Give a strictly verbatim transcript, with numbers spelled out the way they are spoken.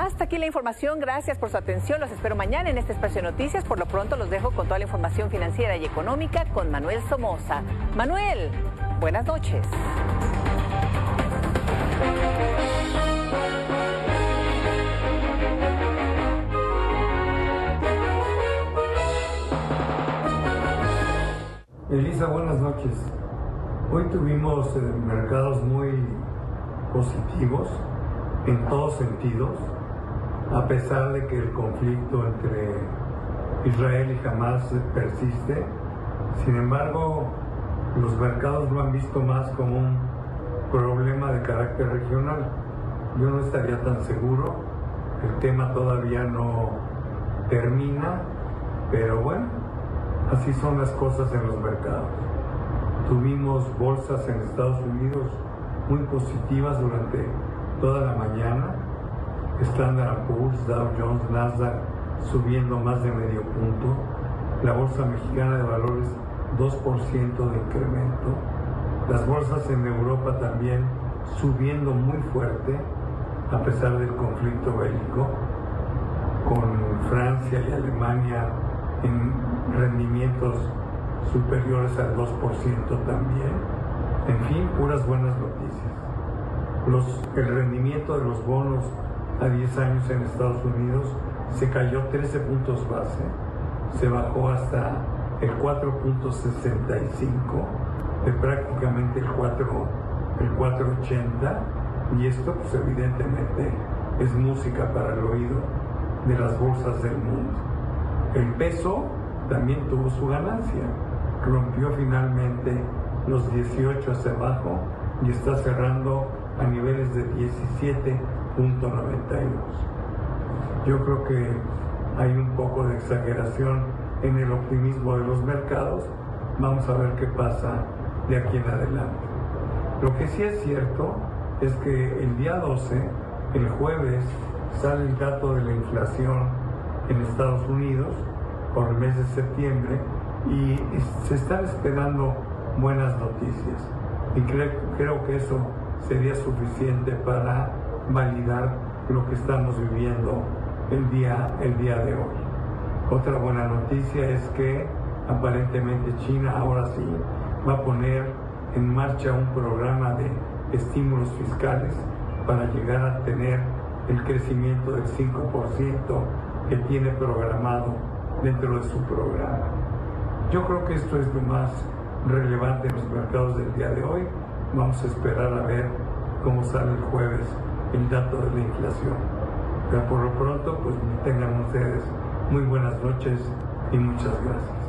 Hasta aquí la información, gracias por su atención, los espero mañana en este espacio de noticias. Por lo pronto los dejo con toda la información financiera y económica con Manuel Somoza. Manuel, buenas noches. Elisa, buenas noches. Hoy tuvimos eh, mercados muy positivos en todos sentidos, a pesar de que el conflicto entre Israel y Hamás persiste. Sin embargo, los mercados lo han visto más como un problema de carácter regional. Yo no estaría tan seguro, el tema todavía no termina, pero bueno, así son las cosas en los mercados. Tuvimos bolsas en Estados Unidos muy positivas durante toda la mañana. Standard and Poor's, Dow Jones, Nasdaq subiendo más de medio punto. La bolsa mexicana de valores dos por ciento de incremento. Las bolsas en Europa también subiendo muy fuerte a pesar del conflicto bélico, con Francia y Alemania en rendimientos superiores al dos por ciento también. En fin, puras buenas noticias. Los, el rendimiento de los bonos a diez años en Estados Unidos se cayó trece puntos base, se bajó hasta el cuatro punto sesenta y cinco, de prácticamente el cuatro, el cuatro ochenta, y esto pues evidentemente es música para el oído de las bolsas del mundo. El peso también tuvo su ganancia, rompió finalmente los dieciocho hacia abajo y está cerrando a niveles de diecisiete punto noventa y dos. Yo creo que hay un poco de exageración en el optimismo de los mercados. Vamos a ver qué pasa de aquí en adelante. Lo que sí es cierto es que el día doce, el jueves, sale el dato de la inflación en Estados Unidos por el mes de septiembre y se están esperando buenas noticias, y creo, creo que eso sería suficiente para validar lo que estamos viviendo el día, el día de hoy. Otra buena noticia es que aparentemente China ahora sí va a poner en marcha un programa de estímulos fiscales para llegar a tener el crecimiento del cinco por ciento que tiene programado dentro de su programa. Yo creo que esto es lo más relevante en los mercados del día de hoy. Vamos a esperar a ver cómo sale el jueves el dato de la inflación. Pero por lo pronto, pues tengan ustedes muy buenas noches y muchas gracias.